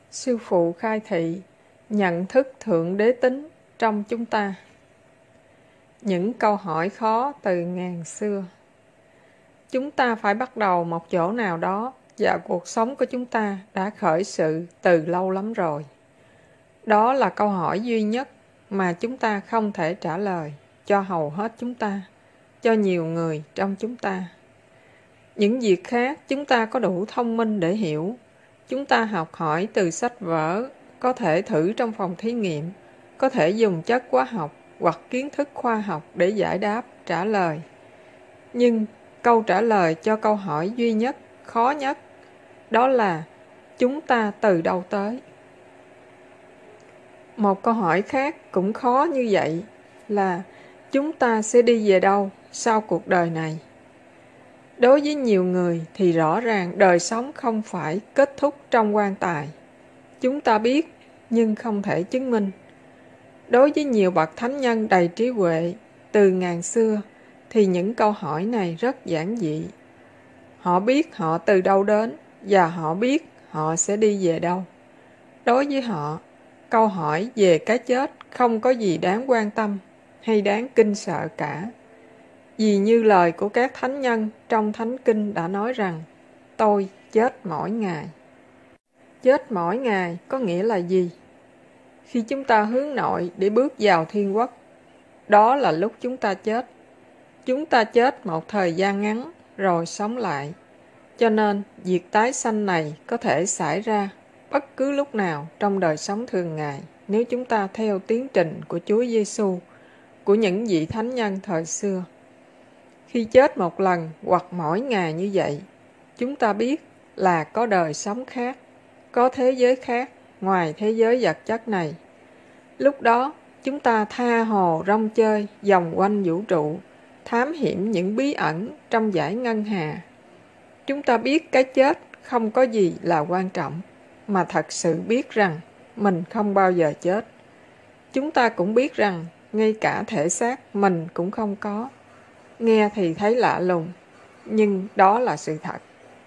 Sư phụ khai thị nhận thức thượng đế tính trong chúng ta. Những câu hỏi khó từ ngàn xưa. Chúng ta phải bắt đầu một chỗ nào đó, và cuộc sống của chúng ta đã khởi sự từ lâu lắm rồi. Đó là câu hỏi duy nhất mà chúng ta không thể trả lời cho hầu hết chúng ta, cho nhiều người trong chúng ta. Những việc khác chúng ta có đủ thông minh để hiểu. Chúng ta học hỏi từ sách vở, có thể thử trong phòng thí nghiệm, có thể dùng chất hóa học hoặc kiến thức khoa học để giải đáp, trả lời. Nhưng câu trả lời cho câu hỏi duy nhất, khó nhất, đó là chúng ta từ đâu tới? Một câu hỏi khác cũng khó như vậy là chúng ta sẽ đi về đâu sau cuộc đời này? Đối với nhiều người thì rõ ràng đời sống không phải kết thúc trong quan tài. Chúng ta biết nhưng không thể chứng minh. Đối với nhiều bậc thánh nhân đầy trí huệ từ ngàn xưa thì những câu hỏi này rất giản dị. Họ biết họ từ đâu đến và họ biết họ sẽ đi về đâu. Đối với họ, câu hỏi về cái chết không có gì đáng quan tâm hay đáng kinh sợ cả. Vì như lời của các thánh nhân trong Thánh Kinh đã nói rằng, tôi chết mỗi ngày. Chết mỗi ngày có nghĩa là gì? Khi chúng ta hướng nội để bước vào thiên quốc, đó là lúc chúng ta chết. Chúng ta chết một thời gian ngắn rồi sống lại. Cho nên, việc tái sanh này có thể xảy ra bất cứ lúc nào trong đời sống thường ngày nếu chúng ta theo tiến trình của Chúa Giêsu, của những vị thánh nhân thời xưa. Khi chết một lần hoặc mỗi ngày như vậy, chúng ta biết là có đời sống khác, có thế giới khác ngoài thế giới vật chất này. Lúc đó, chúng ta tha hồ rong chơi vòng quanh vũ trụ, thám hiểm những bí ẩn trong dải ngân hà. Chúng ta biết cái chết không có gì là quan trọng, mà thật sự biết rằng mình không bao giờ chết. Chúng ta cũng biết rằng ngay cả thể xác mình cũng không có. Nghe thì thấy lạ lùng, nhưng đó là sự thật.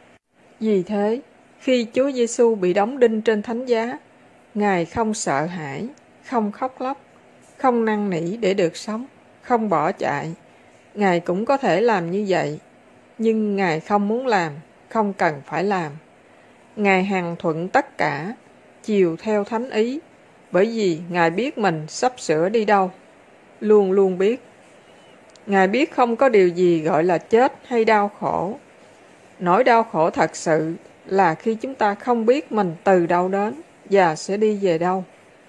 Vì thế, khi Chúa Giêsu bị đóng đinh trên thánh giá, Ngài không sợ hãi, không khóc lóc, không năn nỉ để được sống, không bỏ chạy. Ngài cũng có thể làm như vậy, nhưng Ngài không muốn làm, không cần phải làm. Ngài hằng thuận tất cả, chiều theo thánh ý, bởi vì Ngài biết mình sắp sửa đi đâu, luôn luôn biết. Ngài biết không có điều gì gọi là chết hay đau khổ. Nỗi đau khổ thật sự là khi chúng ta không biết mình từ đâu đến và sẽ đi về đâu.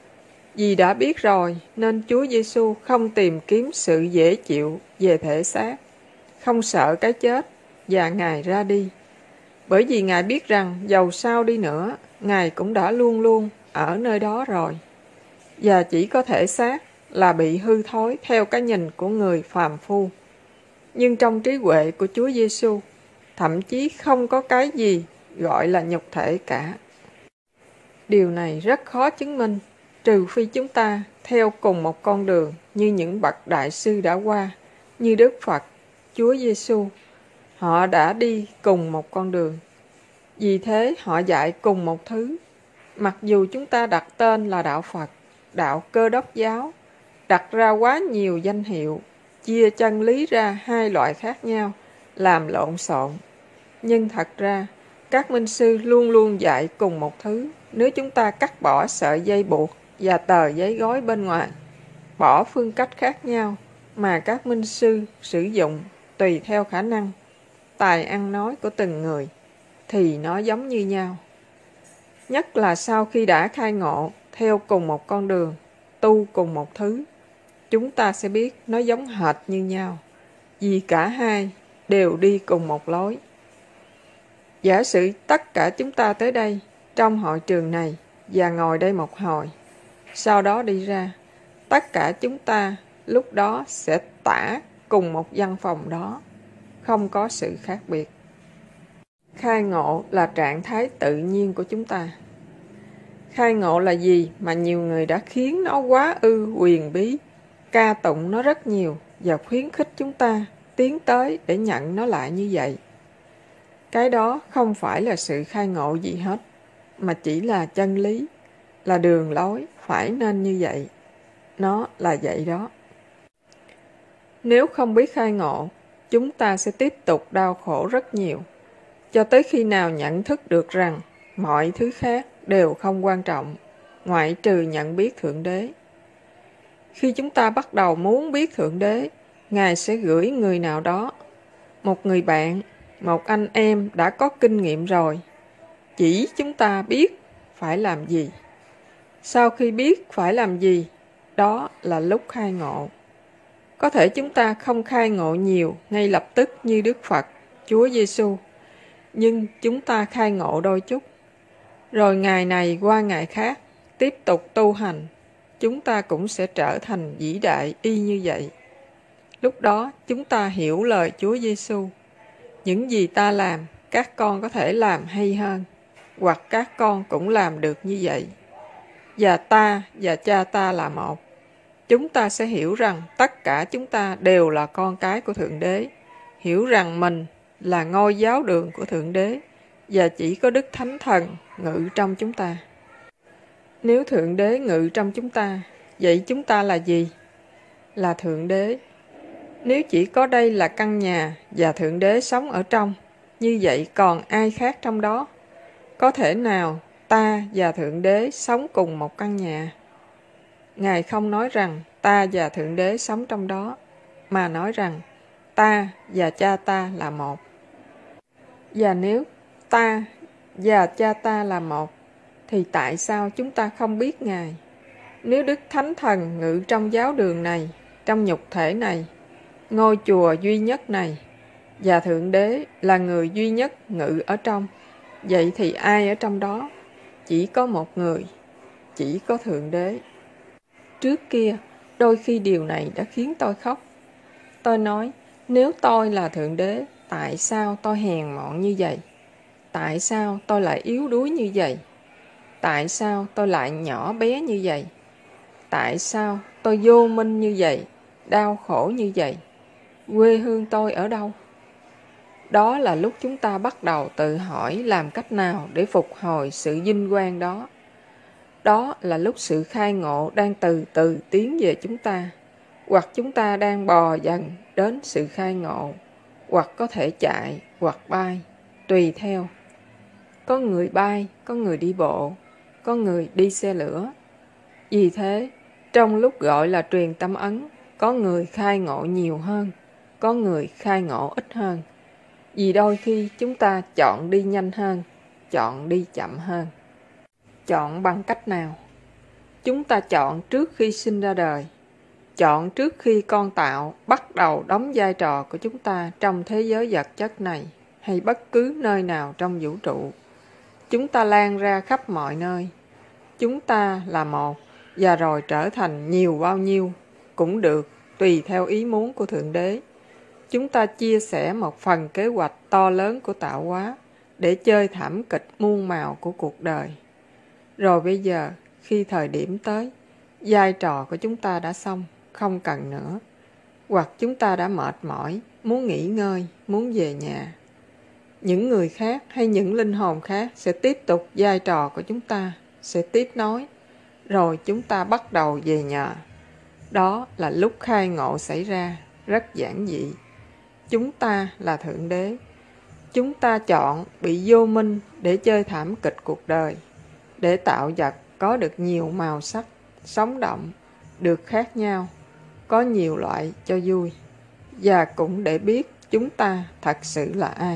Vì đã biết rồi nên Chúa Giêsu không tìm kiếm sự dễ chịu về thể xác, không sợ cái chết và Ngài ra đi. Bởi vì Ngài biết rằng dầu sao đi nữa, Ngài cũng đã luôn luôn ở nơi đó rồi. Và chỉ có thể xác là bị hư thối theo cái nhìn của người phàm phu. Nhưng trong trí huệ của Chúa Giêsu, thậm chí không có cái gì gọi là nhục thể cả. Điều này rất khó chứng minh, trừ phi chúng ta theo cùng một con đường như những bậc đại sư đã qua, như Đức Phật, Chúa Giêsu. Họ đã đi cùng một con đường. Vì thế họ dạy cùng một thứ. Mặc dù chúng ta đặt tên là đạo Phật, đạo Cơ Đốc giáo, đặt ra quá nhiều danh hiệu, chia chân lý ra hai loại khác nhau, làm lộn xộn. Nhưng thật ra, các minh sư luôn luôn dạy cùng một thứ nếu chúng ta cắt bỏ sợi dây buộc và tờ giấy gói bên ngoài, bỏ phương cách khác nhau mà các minh sư sử dụng tùy theo khả năng, tài ăn nói của từng người, thì nó giống như nhau. Nhất là sau khi đã khai ngộ theo cùng một con đường, tu cùng một thứ, chúng ta sẽ biết nó giống hệt như nhau, vì cả hai đều đi cùng một lối. Giả sử tất cả chúng ta tới đây, trong hội trường này, và ngồi đây một hồi, sau đó đi ra, tất cả chúng ta lúc đó sẽ tả cùng một văn phòng đó, không có sự khác biệt. Khai ngộ là trạng thái tự nhiên của chúng ta. Khai ngộ là gì mà nhiều người đã khiến nó quá ư huyền bí, ca tụng nó rất nhiều và khuyến khích chúng ta tiến tới để nhận nó lại như vậy. Cái đó không phải là sự khai ngộ gì hết. mà chỉ là chân lý, là đường lối, phải nên như vậy. Nó là vậy đó. Nếu không biết khai ngộ, chúng ta sẽ tiếp tục đau khổ rất nhiều, cho tới khi nào nhận thức được rằng mọi thứ khác đều không quan trọng, ngoại trừ nhận biết Thượng Đế. Khi chúng ta bắt đầu muốn biết Thượng Đế, Ngài sẽ gửi người nào đó, một người bạn, một anh em đã có kinh nghiệm rồi, chỉ chúng ta biết phải làm gì. Sau khi biết phải làm gì, đó là lúc khai ngộ. Có thể chúng ta không khai ngộ nhiều ngay lập tức như Đức Phật, Chúa Giêsu, nhưng chúng ta khai ngộ đôi chút. Rồi ngày này qua ngày khác, tiếp tục tu hành, chúng ta cũng sẽ trở thành vĩ đại y như vậy. Lúc đó chúng ta hiểu lời Chúa Giêsu. Những gì ta làm, các con có thể làm hay hơn, hoặc các con cũng làm được như vậy. Và ta và cha ta là một. Chúng ta sẽ hiểu rằng tất cả chúng ta đều là con cái của Thượng Đế, hiểu rằng mình là ngôi giáo đường của Thượng Đế, và chỉ có Đức Thánh Thần ngự trong chúng ta. Nếu Thượng Đế ngự trong chúng ta, vậy chúng ta là gì? Là Thượng Đế. Nếu chỉ có đây là căn nhà và Thượng Đế sống ở trong, như vậy còn ai khác trong đó? Có thể nào ta và Thượng Đế sống cùng một căn nhà? Ngài không nói rằng ta và Thượng Đế sống trong đó, mà nói rằng ta và cha ta là một. Và nếu ta và cha ta là một, thì tại sao chúng ta không biết Ngài? Nếu Đức Thánh Thần ngự trong giáo đường này, trong nhục thể này, ngôi chùa duy nhất này, và Thượng Đế là người duy nhất ngự ở trong, vậy thì ai ở trong đó? Chỉ có một người, chỉ có Thượng Đế. Trước kia, đôi khi điều này đã khiến tôi khóc. Tôi nói, nếu tôi là Thượng Đế, tại sao tôi hèn mọn như vậy? Tại sao tôi lại yếu đuối như vậy? Tại sao tôi lại nhỏ bé như vậy? Tại sao tôi vô minh như vậy, đau khổ như vậy? Quê hương tôi ở đâu? Đó là lúc chúng ta bắt đầu tự hỏi làm cách nào để phục hồi sự vinh quang đó. Đó là lúc sự khai ngộ đang từ từ tiến về chúng ta, hoặc chúng ta đang bò dần đến sự khai ngộ, hoặc có thể chạy, hoặc bay, tùy theo. Có người bay, có người đi bộ, có người đi xe lửa. Vì thế, trong lúc gọi là truyền tâm ấn, có người khai ngộ nhiều hơn, có người khai ngộ ít hơn. Vì đôi khi chúng ta chọn đi nhanh hơn, chọn đi chậm hơn. Chọn bằng cách nào? Chúng ta chọn trước khi sinh ra đời, chọn trước khi con tạo bắt đầu đóng vai trò của chúng ta trong thế giới vật chất này, hay bất cứ nơi nào trong vũ trụ. Chúng ta lan ra khắp mọi nơi. Chúng ta là một, và rồi trở thành nhiều bao nhiêu cũng được, tùy theo ý muốn của Thượng Đế. Chúng ta chia sẻ một phần kế hoạch to lớn của tạo hóa để chơi thảm kịch muôn màu của cuộc đời. Rồi bây giờ, khi thời điểm tới, vai trò của chúng ta đã xong, không cần nữa. Hoặc chúng ta đã mệt mỏi, muốn nghỉ ngơi, muốn về nhà. Những người khác hay những linh hồn khác sẽ tiếp tục vai trò của chúng ta, sẽ tiếp nối. Rồi chúng ta bắt đầu về nhà. Đó là lúc khai ngộ xảy ra, rất giản dị. Chúng ta là Thượng Đế. Chúng ta chọn bị vô minh để chơi thảm kịch cuộc đời, để tạo vật có được nhiều màu sắc, sống động, được khác nhau, có nhiều loại cho vui, và cũng để biết chúng ta thật sự là ai.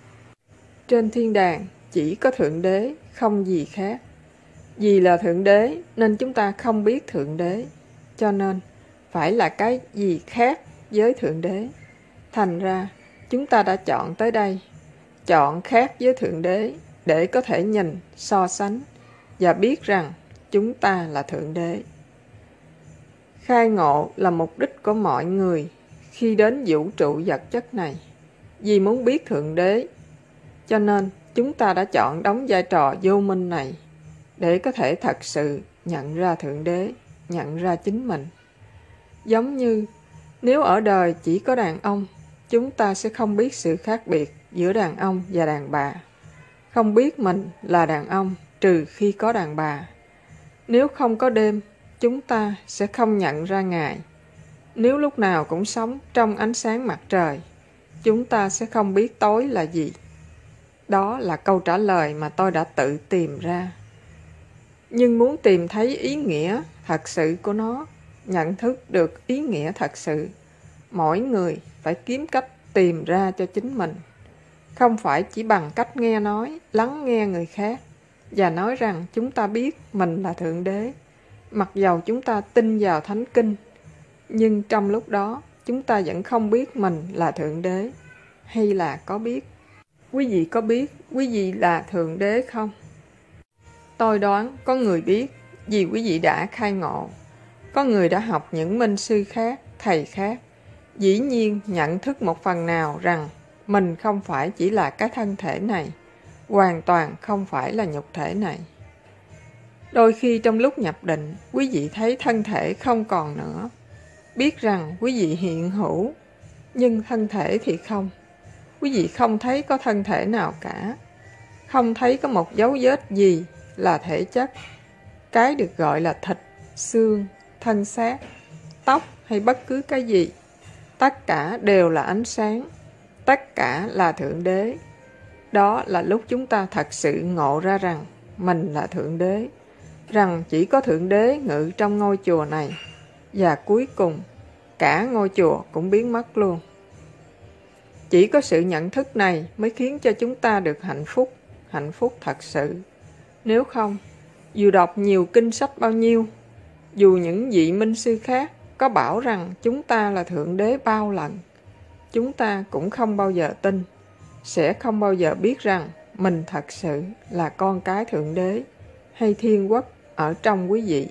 Trên thiên đàng chỉ có Thượng Đế, không gì khác. Vì là Thượng Đế nên chúng ta không biết Thượng Đế, cho nên phải là cái gì khác với Thượng Đế. Thành ra chúng ta đã chọn tới đây, chọn khác với Thượng Đế để có thể nhìn, so sánh và biết rằng chúng ta là Thượng Đế. Khai ngộ là mục đích của mọi người khi đến vũ trụ vật chất này. Vì muốn biết Thượng Đế, cho nên chúng ta đã chọn đóng vai trò vô minh này để có thể thật sự nhận ra Thượng Đế, nhận ra chính mình. Giống như nếu ở đời chỉ có đàn ông, chúng ta sẽ không biết sự khác biệt giữa đàn ông và đàn bà, không biết mình là đàn ông trừ khi có đàn bà. Nếu không có đêm, chúng ta sẽ không nhận ra ngày. Nếu lúc nào cũng sống trong ánh sáng mặt trời, chúng ta sẽ không biết tối là gì. Đó là câu trả lời mà tôi đã tự tìm ra. Nhưng muốn tìm thấy ý nghĩa thật sự của nó, nhận thức được ý nghĩa thật sự, mỗi người phải kiếm cách tìm ra cho chính mình. Không phải chỉ bằng cách nghe nói, lắng nghe người khác và nói rằng chúng ta biết mình là Thượng Đế. Mặc dầu chúng ta tin vào Thánh Kinh, nhưng trong lúc đó chúng ta vẫn không biết mình là Thượng Đế. Hay là có biết? Quý vị có biết quý vị là Thượng Đế không? Tôi đoán có người biết vì quý vị đã khai ngộ. Có người đã học những minh sư khác, thầy khác. Dĩ nhiên nhận thức một phần nào rằng mình không phải chỉ là cái thân thể này, hoàn toàn không phải là nhục thể này. Đôi khi trong lúc nhập định, quý vị thấy thân thể không còn nữa. Biết rằng quý vị hiện hữu, nhưng thân thể thì không. Quý vị không thấy có thân thể nào cả. Không thấy có một dấu vết gì là thể chất. Cái được gọi là thịt, xương, thân xác, tóc hay bất cứ cái gì. Tất cả đều là ánh sáng. Tất cả là Thượng Đế. Đó là lúc chúng ta thật sự ngộ ra rằng mình là Thượng Đế. Rằng chỉ có Thượng Đế ngự trong ngôi chùa này. Và cuối cùng, cả ngôi chùa cũng biến mất luôn. Chỉ có sự nhận thức này mới khiến cho chúng ta được hạnh phúc thật sự. Nếu không, dù đọc nhiều kinh sách bao nhiêu, dù những vị minh sư khác có bảo rằng chúng ta là Thượng Đế bao lần, chúng ta cũng không bao giờ tin, sẽ không bao giờ biết rằng mình thật sự là con cái Thượng Đế hay Thiên Quốc ở trong quý vị.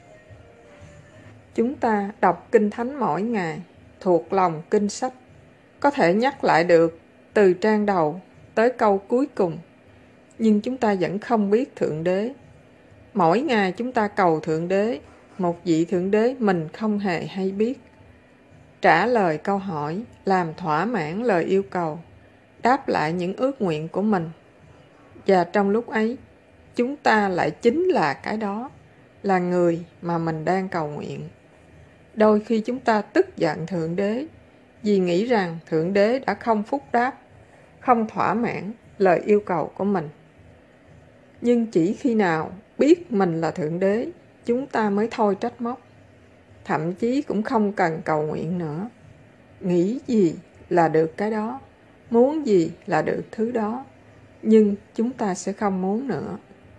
Chúng ta đọc Kinh Thánh mỗi ngày, thuộc lòng kinh sách, có thể nhắc lại được từ trang đầu tới câu cuối cùng, nhưng chúng ta vẫn không biết Thượng Đế. Mỗi ngày chúng ta cầu Thượng Đế, một vị Thượng Đế mình không hề hay biết. Trả lời câu hỏi, làm thỏa mãn lời yêu cầu, đáp lại những ước nguyện của mình. Và trong lúc ấy, chúng ta lại chính là cái đó, là người mà mình đang cầu nguyện. Đôi khi chúng ta tức giận Thượng Đế vì nghĩ rằng Thượng Đế đã không phúc đáp, không thỏa mãn lời yêu cầu của mình. Nhưng chỉ khi nào biết mình là Thượng Đế, chúng ta mới thôi trách móc. Thậm chí cũng không cần cầu nguyện nữa. Nghĩ gì là được cái đó, muốn gì là được thứ đó. Nhưng chúng ta sẽ không muốn nữa.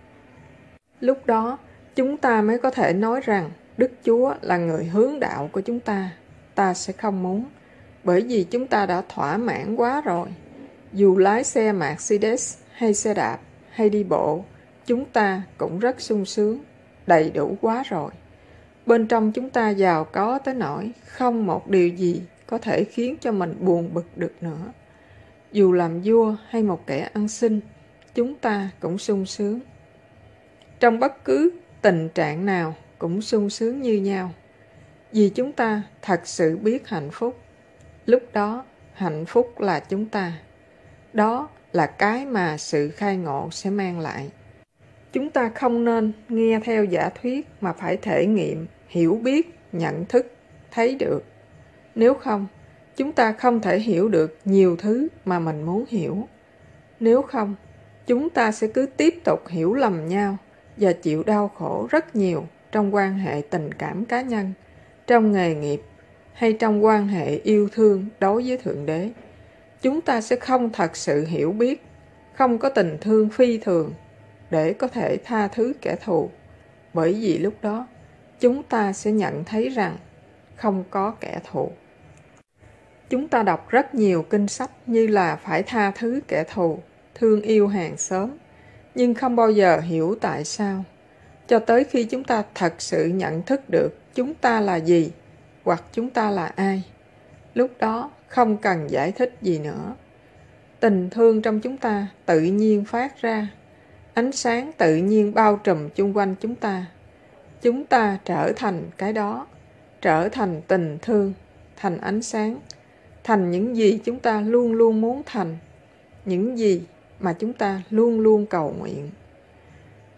Lúc đó, chúng ta mới có thể nói rằng Đức Chúa là người hướng đạo của chúng ta. Ta sẽ không muốn, bởi vì chúng ta đã thỏa mãn quá rồi. Dù lái xe Mercedes hay xe đạp hay đi bộ, chúng ta cũng rất sung sướng, đầy đủ quá rồi. Bên trong chúng ta giàu có tới nỗi không một điều gì có thể khiến cho mình buồn bực được nữa. Dù làm vua hay một kẻ ăn xin, chúng ta cũng sung sướng. Trong bất cứ tình trạng nào cũng sung sướng như nhau. Vì chúng ta thật sự biết hạnh phúc. Lúc đó, hạnh phúc là chúng ta. Đó là cái mà sự khai ngộ sẽ mang lại. Chúng ta không nên nghe theo giả thuyết mà phải thể nghiệm, hiểu biết, nhận thức, thấy được. Nếu không, chúng ta không thể hiểu được nhiều thứ mà mình muốn hiểu. Nếu không, chúng ta sẽ cứ tiếp tục hiểu lầm nhau và chịu đau khổ rất nhiều trong quan hệ tình cảm cá nhân, trong nghề nghiệp hay trong quan hệ yêu thương đối với Thượng Đế. Chúng ta sẽ không thật sự hiểu biết, không có tình thương phi thường để có thể tha thứ kẻ thù. Bởi vì lúc đó, chúng ta sẽ nhận thấy rằng không có kẻ thù. Chúng ta đọc rất nhiều kinh sách như là phải tha thứ kẻ thù, thương yêu hàng xóm, nhưng không bao giờ hiểu tại sao. Cho tới khi chúng ta thật sự nhận thức được chúng ta là gì hoặc chúng ta là ai, lúc đó không cần giải thích gì nữa. Tình thương trong chúng ta tự nhiên phát ra, ánh sáng tự nhiên bao trùm chung quanh chúng ta. Chúng ta trở thành cái đó, trở thành tình thương, thành ánh sáng, thành những gì chúng ta luôn luôn muốn thành, những gì mà chúng ta luôn luôn cầu nguyện.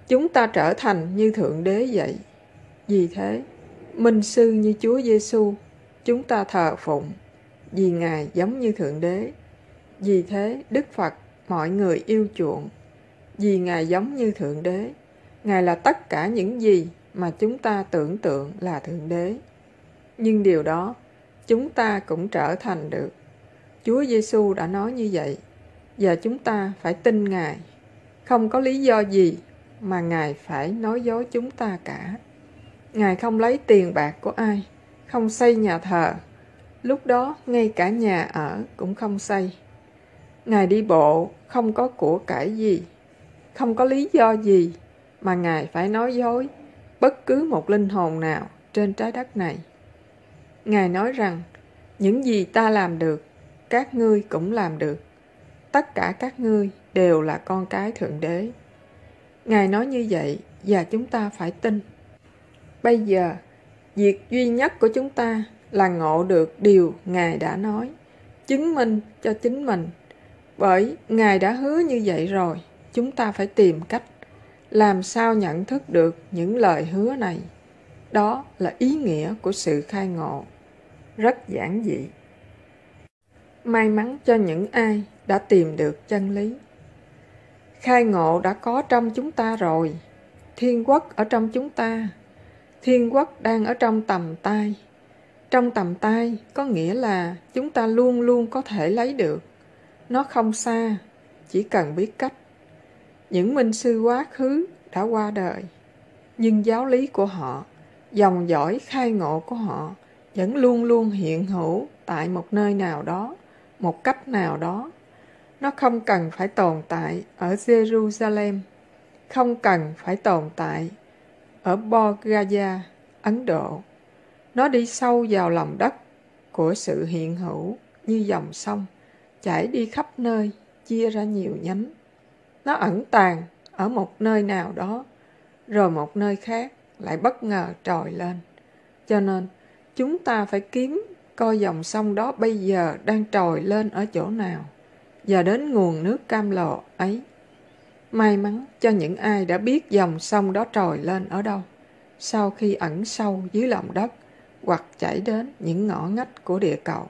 chúng ta trở thành như Thượng Đế vậy. Vì thế, minh sư như Chúa Giêsu chúng ta thờ phụng, vì Ngài giống như Thượng Đế. Vì thế, Đức Phật mọi người yêu chuộng, vì Ngài giống như Thượng Đế. Ngài là tất cả những gì mà chúng ta tưởng tượng là Thượng Đế. Nhưng điều đó chúng ta cũng trở thành được. Chúa Giêsu đã nói như vậy, và chúng ta phải tin Ngài. Không có lý do gì mà Ngài phải nói dối chúng ta cả. Ngài không lấy tiền bạc của ai, không xây nhà thờ. Lúc đó ngay cả nhà ở cũng không xây. Ngài đi bộ không có của cải gì. Không có lý do gì mà Ngài phải nói dối bất cứ một linh hồn nào trên trái đất này. Ngài nói rằng, những gì ta làm được, các ngươi cũng làm được. Tất cả các ngươi đều là con cái Thượng Đế. Ngài nói như vậy và chúng ta phải tin. Bây giờ, việc duy nhất của chúng ta là ngộ được điều Ngài đã nói, chứng minh cho chính mình. Bởi Ngài đã hứa như vậy rồi, chúng ta phải tìm cách làm sao nhận thức được những lời hứa này. Đó là ý nghĩa của sự khai ngộ. Rất giản dị. May mắn cho những ai đã tìm được chân lý. Khai ngộ đã có trong chúng ta rồi. Thiên quốc ở trong chúng ta. Thiên quốc đang ở trong tầm tay. Trong tầm tay có nghĩa là chúng ta luôn luôn có thể lấy được. Nó không xa, chỉ cần biết cách. Những minh sư quá khứ đã qua đời, nhưng giáo lý của họ, dòng dõi khai ngộ của họ vẫn luôn luôn hiện hữu tại một nơi nào đó, một cách nào đó. Nó không cần phải tồn tại ở Jerusalem, không cần phải tồn tại ở Bodh Gaya, Ấn Độ. Nó đi sâu vào lòng đất của sự hiện hữu như dòng sông, chảy đi khắp nơi, chia ra nhiều nhánh. Nó ẩn tàng ở một nơi nào đó, rồi một nơi khác lại bất ngờ trồi lên. Cho nên, chúng ta phải kiếm coi dòng sông đó bây giờ đang trồi lên ở chỗ nào, và đến nguồn nước cam lồ ấy. May mắn cho những ai đã biết dòng sông đó trồi lên ở đâu, sau khi ẩn sâu dưới lòng đất, hoặc chảy đến những ngõ ngách của địa cầu.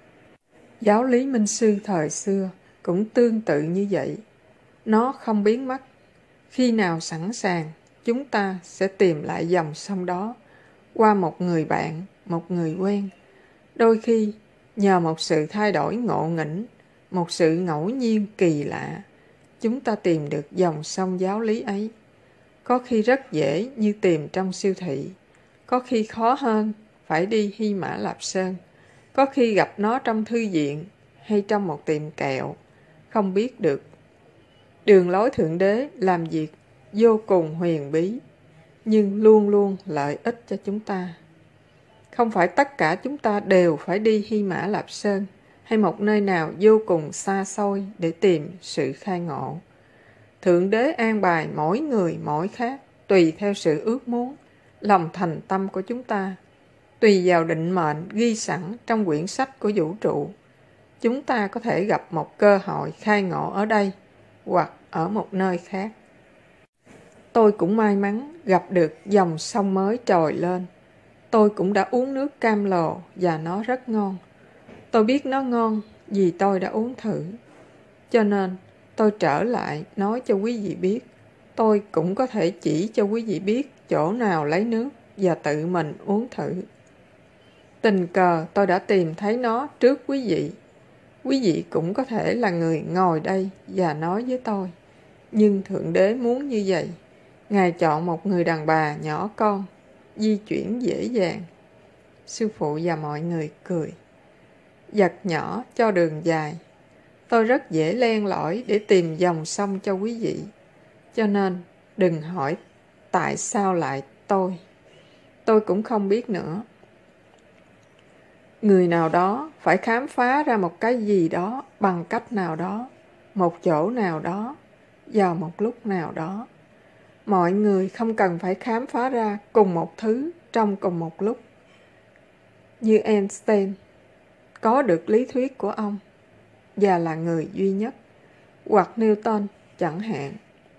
Giáo lý minh sư thời xưa cũng tương tự như vậy. Nó không biến mất. Khi nào sẵn sàng, chúng ta sẽ tìm lại dòng sông đó qua một người bạn, một người quen. Đôi khi, nhờ một sự thay đổi ngộ nghĩnh, một sự ngẫu nhiên kỳ lạ, chúng ta tìm được dòng sông giáo lý ấy. Có khi rất dễ như tìm trong siêu thị, có khi khó hơn, phải đi Hy Mã Lạp Sơn, có khi gặp nó trong thư viện hay trong một tiệm kẹo, không biết được. Đường lối Thượng Đế làm việc vô cùng huyền bí, nhưng luôn luôn lợi ích cho chúng ta. Không phải tất cả chúng ta đều phải đi Hy Mã Lạp Sơn hay một nơi nào vô cùng xa xôi để tìm sự khai ngộ. Thượng Đế an bài mỗi người mỗi khác, tùy theo sự ước muốn, lòng thành tâm của chúng ta, tùy vào định mệnh ghi sẵn trong quyển sách của vũ trụ. Chúng ta có thể gặp một cơ hội khai ngộ ở đây hoặc ở một nơi khác. Tôi cũng may mắn gặp được dòng sông mới trồi lên. Tôi cũng đã uống nước cam lồ và nó rất ngon. Tôi biết nó ngon vì tôi đã uống thử. Cho nên tôi trở lại nói cho quý vị biết. Tôi cũng có thể chỉ cho quý vị biết chỗ nào lấy nước và tự mình uống thử. Tình cờ tôi đã tìm thấy nó trước quý vị. Quý vị cũng có thể là người ngồi đây và nói với tôi. Nhưng Thượng Đế muốn như vậy. Ngài chọn một người đàn bà nhỏ con, di chuyển dễ dàng. Sư phụ và mọi người cười. Vật nhỏ cho đường dài. Tôi rất dễ len lỏi để tìm dòng sông cho quý vị. Cho nên đừng hỏi tại sao lại tôi. Tôi cũng không biết nữa. Người nào đó phải khám phá ra một cái gì đó bằng cách nào đó, một chỗ nào đó, vào một lúc nào đó. Mọi người không cần phải khám phá ra cùng một thứ trong cùng một lúc. Như Einstein, có được lý thuyết của ông và là người duy nhất, hoặc Newton chẳng hạn.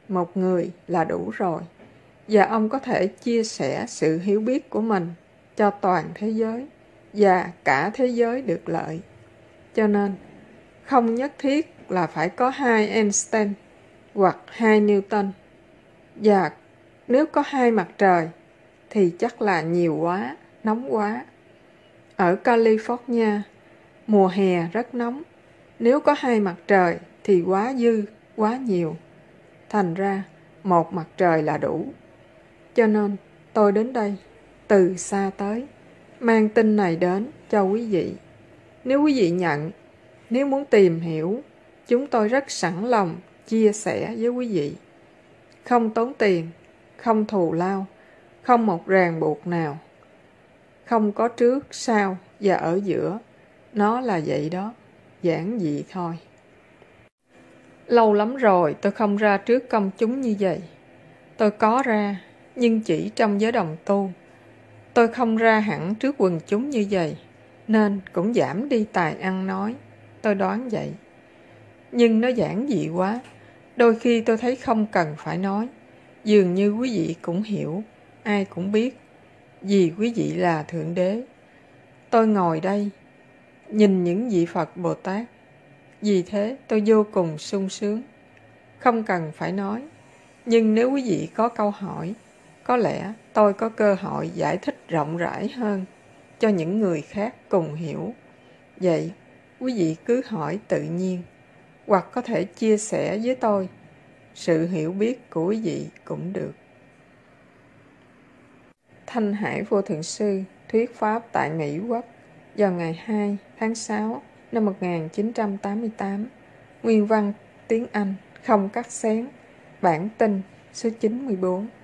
một người là đủ rồi, và ông có thể chia sẻ sự hiểu biết của mình cho toàn thế giới, và cả thế giới được lợi. Cho nên, không nhất thiết là phải có 2 Einstein hoặc 2 Newton. Và nếu có 2 mặt trời thì chắc là nhiều quá, nóng quá. Ở California, mùa hè rất nóng. Nếu có 2 mặt trời thì quá dư, quá nhiều. Thành ra, một mặt trời là đủ. Cho nên, tôi đến đây, từ xa tới, mang tin này đến cho quý vị. Nếu quý vị nhận, nếu muốn tìm hiểu, chúng tôi rất sẵn lòng chia sẻ với quý vị. Không tốn tiền, không thù lao, không một ràng buộc nào. Không có trước, sau và ở giữa. Nó là vậy đó, giản dị thôi. Lâu lắm rồi tôi không ra trước công chúng như vậy. Tôi có ra, nhưng chỉ trong giới đồng tu. Tôi không ra hẳn trước quần chúng như vậy, nên cũng giảm đi tài ăn nói. Tôi đoán vậy. Nhưng nó giản dị quá. Đôi khi tôi thấy không cần phải nói. Dường như quý vị cũng hiểu, ai cũng biết. Vì quý vị là Thượng Đế. Tôi ngồi đây, nhìn những vị Phật Bồ Tát. Vì thế tôi vô cùng sung sướng. Không cần phải nói. Nhưng nếu quý vị có câu hỏi, có lẽ tôi có cơ hội giải thích rộng rãi hơn cho những người khác cùng hiểu. Vậy, quý vị cứ hỏi tự nhiên, hoặc có thể chia sẻ với tôi sự hiểu biết của quý vị cũng được. Thanh Hải Vô Thượng Sư thuyết pháp tại Mỹ Quốc vào ngày 2 tháng 6 năm 1988. Nguyên văn tiếng Anh, không cắt xén. Bản tin số 94.